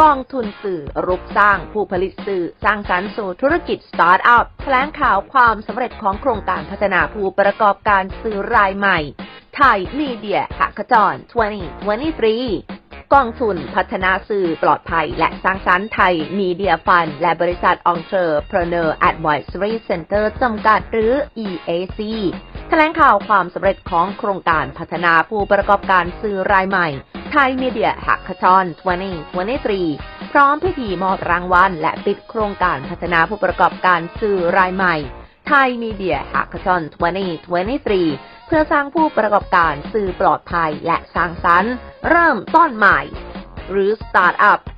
องทุนสื่อรุกสร้างผู้ผลิตสื่อสร้างสรรค์สู่ธุรกิจสตาร์ทอัพแถลงข่าวความสำเร็จของโครงการพัฒนาผู้ประกอบการสื่อรายใหม่ไทยมีเดียแฮกเกอร์ธอน2023กองทุนพัฒนาสื่อปลอดภัยและสร้างสรรค์ไทยมีเดียฟันและบริษัท Entrepreneur Advisory Center จำกัดหรือ EAC แถลงข่าวความสำเร็จของโครงการพัฒนาผู้ประกอบการสื่อรายใหม่ไทยมีเดียแฮกเกอร์ธอน2023พร้อมพิธีมอบรางวัลและปิดโครงการพัฒนาผู้ประกอบการสื่อรายใหม่ไทยมีเดียแฮกเกอร์ธอน2023เพื่อสร้างผู้ประกอบการสื่อปลอดภัยและสร้างสรรค์เริ่มต้นใหม่หรือสตาร์ทอัพ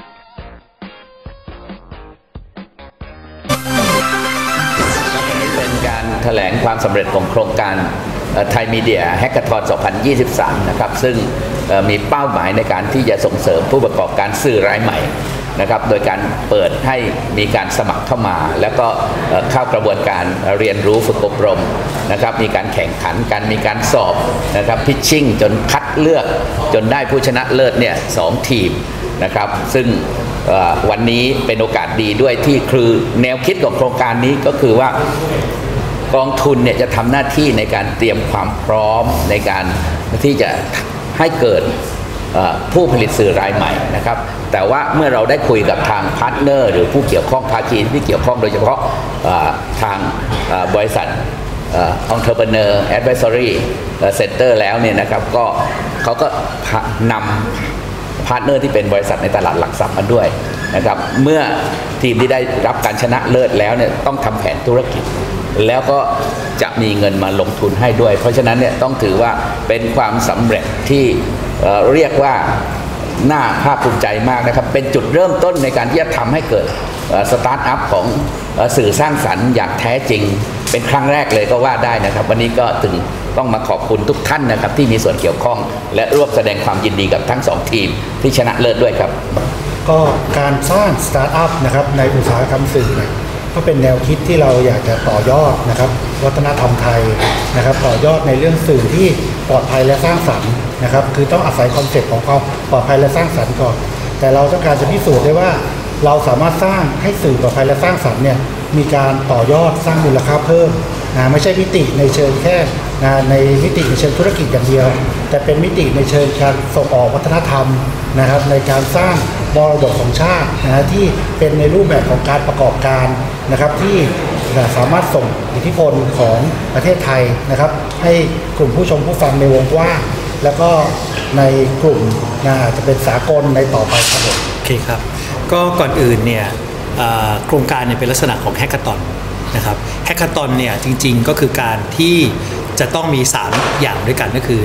เป็นการแถลงความสำเร็จของโครงการไทยมีเดียแฮกเกอร์ธอน2023นะครับซึ่งมีเป้าหมายในการที่จะส่งเสริมผู้ประกอบการสื่อรายใหม่นะครับโดยการเปิดให้มีการสมัครเข้ามาแล้วก็เข้ากระบวนการเรียนรู้ฝึกอบรมนะครับมีการแข่งขันกันมีการสอบนะครับพิชชิ่งจนคัดเลือกจนได้ผู้ชนะเลิศเนี่ย2ทีมนะครับซึ่งวันนี้เป็นโอกาสดีด้วยที่คือแนวคิดของโครงการนี้ก็คือว่ากองทุนเนี่ยจะทำหน้าที่ในการเตรียมความพร้อมในการที่จะให้เกิดผู้ผลิตสื่อรายใหม่นะครับแต่ว่าเมื่อเราได้คุยกับทางพาร์ทเนอร์หรือผู้เกี่ยวข้องภาคีที่เกี่ยวข้องโดยเฉพาะทางบริษัทEntrepreneur Advisory Center แล้วเนี่ยนะครับก็เขาก็นำพาร์ทเนอร์ที่เป็นบริษัทในตลาดหลักทรัพย์มาด้วยนะครับเมื่อทีมที่ได้รับการชนะเลิศแล้วเนี่ยต้องทำแผนธุรกิจแล้วก็จะมีเงินมาลงทุนให้ด้วยเพราะฉะนั้นเนี่ยต้องถือว่าเป็นความสำเร็จที่เรียกว่าน่าภาคภูมิใจมากนะครับเป็นจุดเริ่มต้นในการที่จะทำให้เกิดสตาร์ทอัพของสื่อสร้างสรรค์อย่างแท้จริงเป็นครั้งแรกเลยก็ว่าได้นะครับวันนี้ก็ถึงต้องมาขอบคุณทุกท่านนะครับที่มีส่วนเกี่ยวข้องและร่วมแสดงความยินดีกับทั้ง2ทีมที่ชนะเลิศด้วยครับก็การสร้างสตาร์ทอัพนะครับในอุตสาหกรรมสื่อก็เป็นแนวคิดที่เราอยากจะต่อยอดนะครับวัฒนธรรมไทยนะครับต่อยอดในเรื่องสื่อที่ปลอดภัยและสร้างสรรค์นะครับคือต้องอาศัยคอนเซ็ปต์ของความปลอดภัยและสร้างสรรค์ก่อนแต่เราต้องการจะพิสูจน์ได้ว่าเราสามารถสร้างให้สื่อปลอดภัยและสร้างสรรค์เนี่ยมีการต่อยอดสร้างมูลค่าเพิ่มไม่ใช่มิติในเชิงแค่ในมิติในเชิงธุรกิจอย่างเดียวแต่เป็นมิติในเชิงการส่งออกวัฒนธรรมนะครับในการสร้างมรดกของชาติที่เป็นในรูปแบบของการประกอบการนะครับที่สามารถส่งอิทธิพลของประเทศไทยนะครับให้กลุ่มผู้ชมผู้ฟังในวงกว้างแล้วก็ในกลุ่มจะเป็นสากลในต่อไปครับผมโอเคครับก็ก่อนอื่นเนี่ยโครงการเนี่ยเป็นลักษณะของแฮกเกอร์ธอนนะครับแฮกเกอร์ธอนเนี่ยจริงๆก็คือการที่จะต้องมี3อย่างด้วยกันก็คือ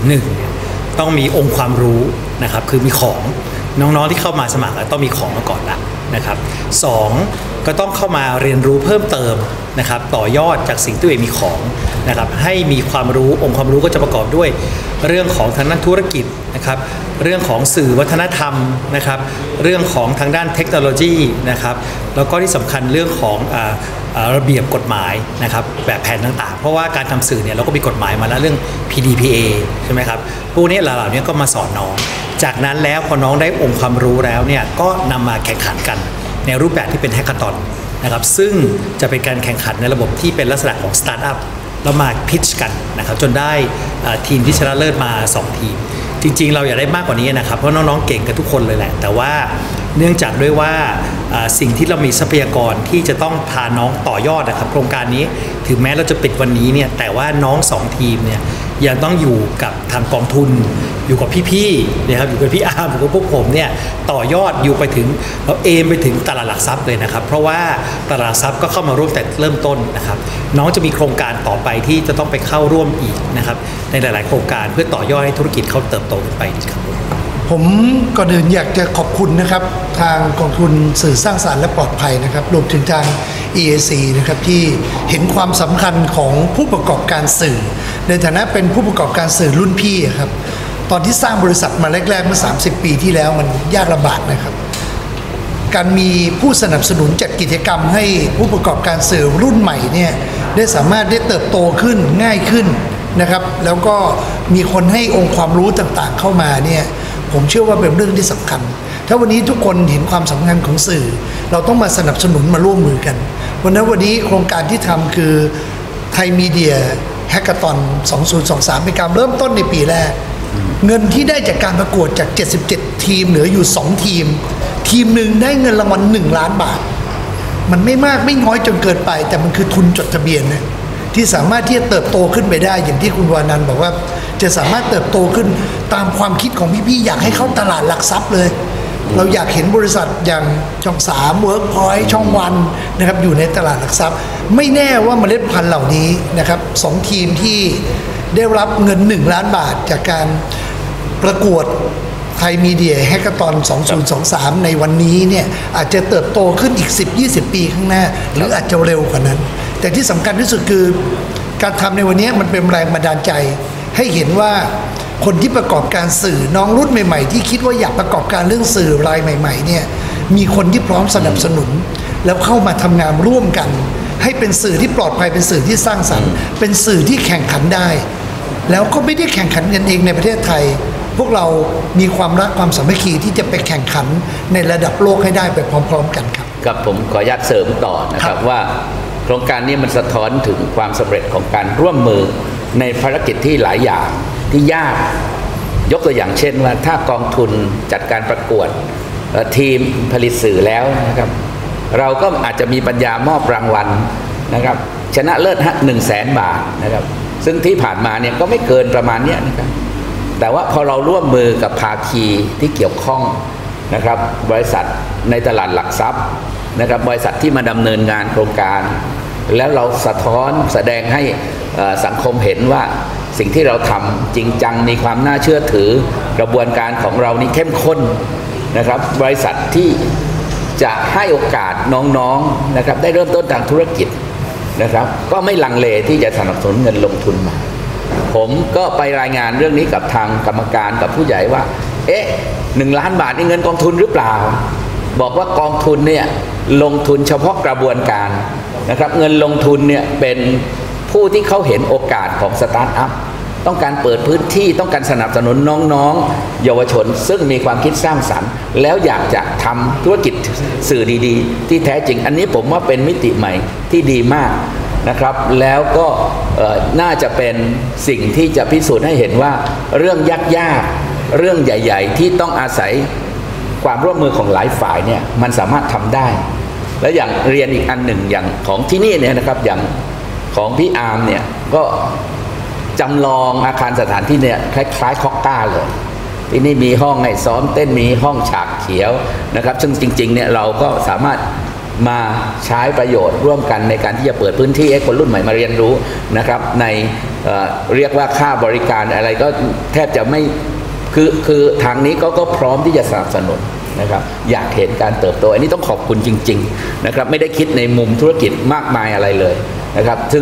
1ต้องมีองค์ความรู้นะครับคือมีของน้องๆที่เข้ามาสมัครต้องมีของมาก่อนละนะครับ2ก็ต้องเข้ามาเรียนรู้เพิ่มเติมนะครับต่อยอดจากสิ่งที่ตัวเองมีของนะครับให้มีความรู้องค์ความรู้ก็จะประกอบด้วยเรื่องของทางด้านธุรกิจนะครับเรื่องของสื่อวัฒนธรรมนะครับเรื่องของทางด้านเทคโนโลยีนะครับแล้วก็ที่สำคัญเรื่องของระเบียบกฎหมายนะครับแบบแผนต่างๆเพราะว่าการทำสื่อเนี่ยเราก็มีกฎหมายมาแล้วเรื่อง PDPA ใช่ไหมครับพวกนี้เหล่านี้ก็มาสอนน้องจากนั้นแล้วพอน้องได้องค์ความรู้แล้วเนี่ยก็นำมาแข่งขันกันในรูปแบบที่เป็นแฮกเกอร์ธอนนะครับซึ่งจะเป็นการแข่งขันในระบบที่เป็นลักษณะของสตาร์ทอัพแล้วมาพิชกันนะครับจนได้ทีมที่ชนะเลิศมา2ทีมจริงๆเราอยากได้มากกว่านี้นะครับเพราะน้องๆเก่งกันทุกคนเลยแหละแต่ว่าเนื่องจากด้วยว่าสิ่งที่เรามีทรัพยากรที่จะต้องพาน้องต่อยอดนะครับโครงการนี้ถึงแม้เราจะปิดวันนี้เนี่ยแต่ว่าน้อง2ทีมเนี่ยยังต้องอยู่กับทางกองทุนอยู่กับพี่ๆนะครับอยู่กับพี่อาร์มอยู่กับพวกผมเนี่ยต่อยอดอยู่ไปถึงเราเอมไปถึงตลาดหลักทรัพย์เลยนะครับเพราะว่าตลาดหลักทรัพย์ก็เข้ามาร่วมแต่เริ่มต้นนะครับน้องจะมีโครงการต่อไปที่จะต้องไปเข้าร่วมอีกนะครับในหลายๆโครงการเพื่อต่อยอดให้ธุรกิจเขาเติบโตขึ้นไปครับผมก่อนอื่นอยากจะขอบคุณนะครับทางกองทุนสื่อสร้างสรรค์และปลอดภัยนะครับรวมถึงทาง EAC นะครับที่เห็นความสำคัญของผู้ประกอบการสื่อในฐานะเป็นผู้ประกอบการสื่อรุ่นพี่ครับตอนที่สร้างบริษัทมาแรกๆเมื่อ30 ปีที่แล้วมันยากลำบากนะครับการมีผู้สนับสนุนจัดกิจกรรมให้ผู้ประกอบการสื่อรุ่นใหม่เนี่ยได้สามารถได้เติบโตขึ้นง่ายขึ้นนะครับแล้วก็มีคนให้องค์ความรู้ต่างๆเข้ามาเนี่ยผมเชื่อว่าเป็นเรื่องที่สำคัญถ้าวันนี้ทุกคนเห็นความสำคัญของสื่อเราต้องมาสนับสนุนมาร่วมมือกันวันนี้โครงการที่ทำคือไทยมีเดียแฮกเกอร์ตอน2023เป็นการเริ่มต้นในปีแรกเงินที่ได้จากการประกวดจาก77ทีมเหลืออยู่2ทีมหนึ่งได้เงินรางวัล1 ล้านบาทมันไม่มากไม่น้อยจนเกินไปแต่มันคือทุนจดทะเบียนนะที่สามารถที่จะเติบโตขึ้นไปได้อย่างที่คุณวานันท์บอกว่าจะสามารถเติบโตขึ้นตามความคิดของพี่ๆอยากให้เข้าตลาดหลักทรัพย์เลยเราอยากเห็นบริษัทอย่างช่อง3 Workpoint ช่องวันนะครับอยู่ในตลาดหลักทรัพย์ไม่แน่ว่าเมล็ดพันธุ์เหล่านี้นะครับ2ทีมที่ได้รับเงิน1 ล้านบาทจากการประกวดไทยมีเดียแฮกเกอร์ตอน2023ในวันนี้เนี่ยอาจจะเติบโตขึ้นอีก 10-20 ปีข้างหน้าหรืออาจจะเร็วกว่านั้นแต่ที่สำคัญที่สุดคือการทำในวันนี้มันเป็นแรงบันดาลใจให้เห็นว่าคนที่ประกอบการสื่อน้องรุ่นใหม่ๆที่คิดว่าอยากประกอบการเรื่องสื่อรายใหม่ๆเนี่ยมีคนที่พร้อมสนับสนุนแล้วเข้ามาทำงานร่วมกันให้เป็นสื่อที่ปลอดภัยเป็นสื่อที่สร้างสรรค์เป็นสื่อที่แข่งขันได้แล้วก็ไม่ได้แข่งขันกันเองในประเทศไทยพวกเรามีความรักความสามัคคีที่จะไปแข่งขันในระดับโลกให้ได้ไปพร้อมๆกันครับครับผมขออนุญาตเสริมต่อนะครับว่าโครงการนี้มันสะท้อนถึงความสำเร็จของการร่วมมือในภารกิจที่หลายอย่างที่ยากยกตัวอย่างเช่นว่าถ้ากองทุนจัดการประกวดทีมผลิตสื่อแล้วนะครับเราก็อาจจะมีปัญญามอบรางวัลนะครับชนะเลิศ100,000 บาทนะครับซึ่งที่ผ่านมาเนี่ยก็ไม่เกินประมาณนี้นะครับแต่ว่าพอเราร่วมมือกับภาคีที่เกี่ยวข้องนะครับบริษัทในตลาดหลักทรัพย์นะครับบริษัทที่มาดำเนินงานโครงการแล้วเราสะท้อนแสดงให้สังคมเห็นว่าสิ่งที่เราทำจริงจังมีความน่าเชื่อถือกระบวนการของเรานี่เข้มข้นนะครับบริษัทที่จะให้โอกาสน้องๆนะครับได้เริ่มต้นทางธุรกิจนะครับก็ไม่ลังเลที่จะสนับสนุนเงินลงทุนมาผมก็ไปรายงานเรื่องนี้กับทางกรรมการกับผู้ใหญ่ว่า1 ล้านบาทนี่เงินกองทุนหรือเปล่าบอกว่ากองทุนเนี่ยลงทุนเฉพาะกระบวนการนะครับเงินลงทุนเนี่ยเป็นผู้ที่เขาเห็นโอกาสของสตาร์ทอัพต้องการเปิดพื้นที่ต้องการสนับสนุนน้องๆเยาวชนซึ่งมีความคิดสร้างสรรค์แล้วอยากจะทำธุรกิจสื่อดีๆที่แท้จริงอันนี้ผมว่าเป็นมิติใหม่ที่ดีมากนะครับแล้วก็น่าจะเป็นสิ่งที่จะพิสูจน์ให้เห็นว่าเรื่องยากๆเรื่องใหญ่ๆที่ต้องอาศัยความร่วมมือของหลายฝ่ายเนี่ยมันสามารถทำได้และอย่างเรียนอีกอันหนึ่งอย่างของที่นี่เนี่ยนะครับอย่างของพี่อาร์มเนี่ยก็จำลองอาคารสถานที่เนี่ยคล้ายๆคอกต้าเลยที่นี่มีห้องให้ซ้อมเต้นมีห้องฉากเขียวนะครับซึ่งจริงๆเนี่ยเราก็สามารถมาใช้ประโยชน์ร่วมกันในการที่จะเปิดพื้นที่ให้คนรุ่นใหม่มาเรียนรู้นะครับในเรียกว่าค่าบริการอะไรก็แทบจะไม่คือทางนี้ก็พร้อมที่จะสนับสนุนนะครับอยากเห็นการเติบโตอันนี้ต้องขอบคุณจริงๆนะครับไม่ได้คิดในมุมธุรกิจมากมายอะไรเลยนะครับซึ่ง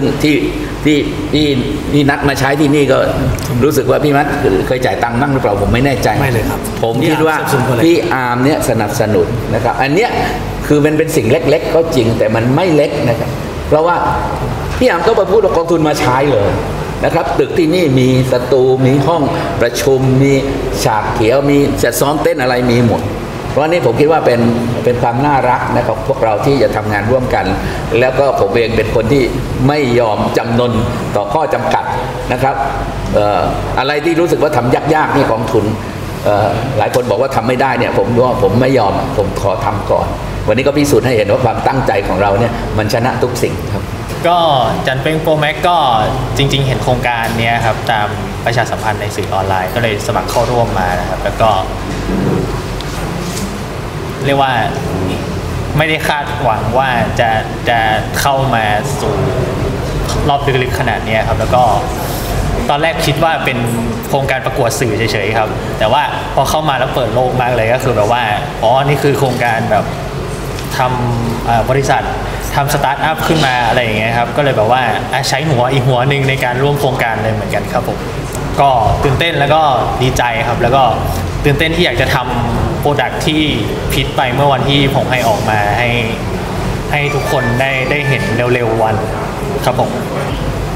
ที่นัดมาใช้ที่นี่ก็รู้สึกว่าพี่มัดเคยจ่ายตังค์บ้างหรือเปล่าผมไม่แน่ใจไม่เลยครับผมคิดว่าพี่อาร์มเนี่ยสนับสนุนนะครับอันเนี้ยคือมันเป็นสิ่งเล็กๆก็จริงแต่มันไม่เล็กนะครับเพราะว่าพี่อาร์มก็มาพูดว่ากองทุนมาใช้เลยนะครับตึกที่นี่มีสตูมีห้องประชุมมีฉากเขียวมีจัดซ้อมเต้นอะไรมีหมดเพราะนี่ผมคิดว่าเป็นความน่ารักนะครับพวกเราที่จะทำงานร่วมกันแล้วก็ผมเองเป็นคนที่ไม่ยอมจำนนต่อข้อจำกัดนะครับอะไรที่รู้สึกว่าทำยากๆนี่กองทุนหลายคนบอกว่าทำไม่ได้เนี่ยผมไม่ยอมผมขอทำก่อนวันนี้ก็พิสูจน์ให้เห็นว่าความตั้งใจของเราเนี่ยมันชนะทุกสิ่งครับก็จันเป้งโปรแม็กก็จริงๆเห็นโครงการนี้ครับตามประชาสัมพันธ์ในสื่อออนไลน์ก็เลยสมัครเข้าร่วมมานะครับแล้วก็เรียกว่าไม่ได้คาดหวังว่าจะเข้ามาสู่รอบลึกๆขนาดนี้ครับแล้วก็ตอนแรกคิดว่าเป็นโครงการประกวดสื่อเฉยๆครับแต่ว่าพอเข้ามาแล้วเปิดโลกมากเลยก็คือแบบว่านี่คือโครงการแบบทำบริษัททำสตาร์ทอัพขึ้นมาอะไรอย่างเงี้ยครับก็เลยแบบว่าใช้หัวอีกหัวหนึ่งในการร่วมโครงการเลยเหมือนกันครับผมก็ตื่นเต้นแล้วก็ดีใจครับแล้วก็ตื่นเต้นที่อยากจะทำโปรดักที่พิชไปเมื่อวันที่ผมให้ออกมาให้ทุกคนได้เห็นเร็วๆวันครับผม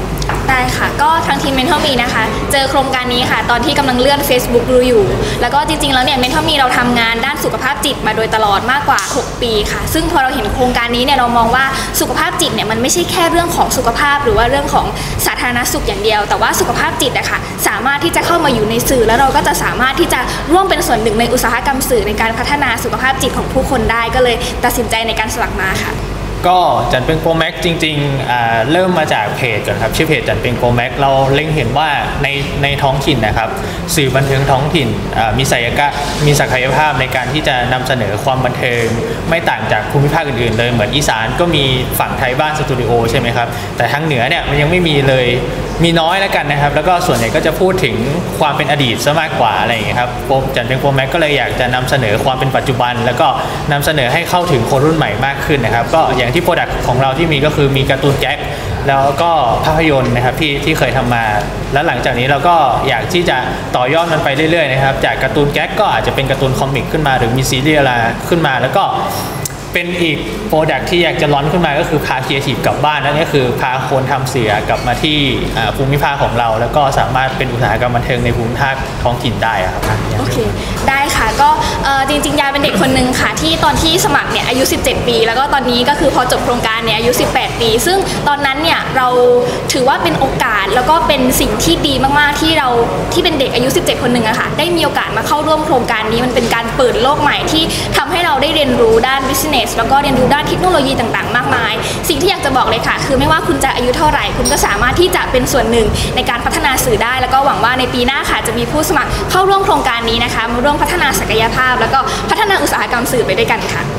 ได้ค่ะก็ทางทีม Mentor Me นะคะเจอโครงการนี้ค่ะตอนที่กำลังเลื่อน Facebook ดูอยู่แล้วก็จริงๆแล้วเนี่ย Mentor Me เราทำงานด้านสุขภาพจิตมาโดยตลอดมากกว่า6ปีค่ะซึ่งพอเราเห็นโครงการนี้เนี่ยเรามองว่าสุขภาพจิตเนี่ยมันไม่ใช่แค่เรื่องของสุขภาพหรือว่าเรื่องของสาธารณสุขอย่างเดียวแต่ว่าสุขภาพจิตอะค่ะสามารถที่จะเข้ามาอยู่ในสื่อแล้วเราก็จะสามารถที่จะร่วมเป็นส่วนหนึ่งในอุตสาหกรรมสื่อในการพัฒนาสุขภาพจิตของผู้คนได้ก็เลยตัดสินใจในการสมัครมาค่ะก็จันเป็งโปรแม็กจริงๆเริ่มมาจากเพจก่อนครับชื่อเพจจันเป็งโปรแม็กเราเล็งเห็นว่าในท้องถิ่นนะครับสื่อบันเทิงท้องถิ่นมีศักยภาพในการที่จะนำเสนอความบันเทิงไม่ต่างจากภูมิภาคอื่นๆเลยเหมือนอีสานก็มีฝั่งไทยบ้านสตูดิโอใช่ไหมครับแต่ทางเหนือเนี่ยมันยังไม่มีเลยมีน้อยแล้วกันนะครับแล้วก็ส่วนใหญ่ก็จะพูดถึงความเป็นอดีตซะมากกว่าอะไรอย่างเงี้ยครับจันเป็งโปรแม็กก็เลยอยากจะนำเสนอความเป็นปัจจุบันแล้วก็นำเสนอให้เข้าถึงคนรุ่นใหม่มากขึ้นนะครับก็อย่างที่โปรดักต์ของเราที่มีก็คือมีการ์ตูนแก๊กแล้วก็ภาพยนตร์นะครับที่เคยทำมาแล้วหลังจากนี้เราก็อยากที่จะต่อยอดมันไปเรื่อยๆนะครับจากการ์ตูนแก๊กก็อาจจะเป็นการ์ตูนคอมิกขึ้นมาหรือมีซีรีส์อะไรขึ้นมาแล้วก็เป็นอีกโปรดักต์ที่อยากจะร้อนขึ้นมาก็คือพาครีเอทีฟกลับบ้านนั่นก็คือพาคนทำเสียกลับมาที่ภูมิภาคของเราแล้วก็สามารถเป็นอุตสาหกรรมบันเทิงในภูมิภาคท้องถิ่นได้ครับโอเคได้ค่ะก็จริงๆยาเป็นเด็กคนหนึ่งค่ะที่ตอนที่สมัครเนี่ยอายุ17ปีแล้วก็ตอนนี้ก็คือพอจบโครงการเนี่ยอายุ18ปีซึ่งตอนนั้นเนี่ยเราถือว่าเป็นโอกาสแล้วก็เป็นสิ่งที่ดีมากๆที่เป็นเด็กอายุ17คนหนึ่งอะค่ะได้มีโอกาสมาเข้าร่วมโครงการนี้มันเป็นการเปิดโลกใหม่ที่ทำให้เราได้เรียนรู้ด้าน business แล้วก็เรียนรู้ด้านเทคโนโลยีต่างๆมากมายสิ่งที่อยากจะบอกเลยค่ะคือไม่ว่าคุณจะอายุเท่าไหร่คุณก็สามารถที่จะเป็นส่วนหนึ่งในการพัฒนาสื่อได้แล้วก็หวังว่าในปีหน้าค่ะจะมีผู้สมัครเข้าร่วมโครงการนี้นะคะมาร่วมพัฒนาศักยภาพแล้วก็พัฒนาอุตสาหกรรมสื่อไปด้วยกันค่ะ